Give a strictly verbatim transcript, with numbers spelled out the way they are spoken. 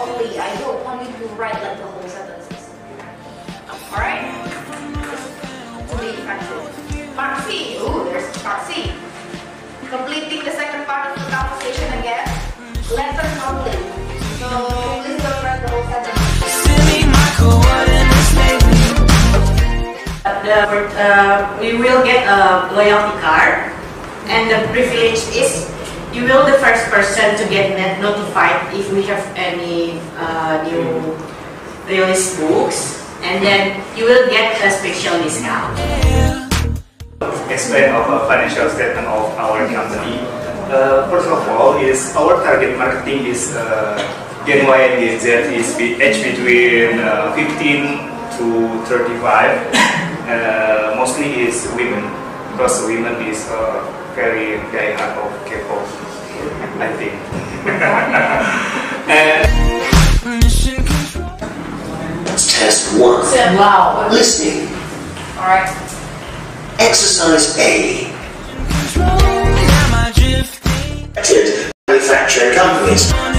only. I don't want you to write like the whole sentences. Alright? To be effective. Part C. Ooh, there's part C. Completing the second part of the conversation again. Letters only. So please don't write the whole sentence. The, uh, we will get a loyalty card, and the privilege is you will the first person to get notified if we have any uh, new release books, and then you will get a special discount. Explain of a financial statement of our company. Uh, first of all, is our target marketing is uh, Gen Y and Gen Z is age between uh, fifteen to thirty-five. Uh, mostly is women, because women is uh, very very hard of K-pop, I think. And test one. Wow. Listening. All right. Exercise A. Manufacturing companies.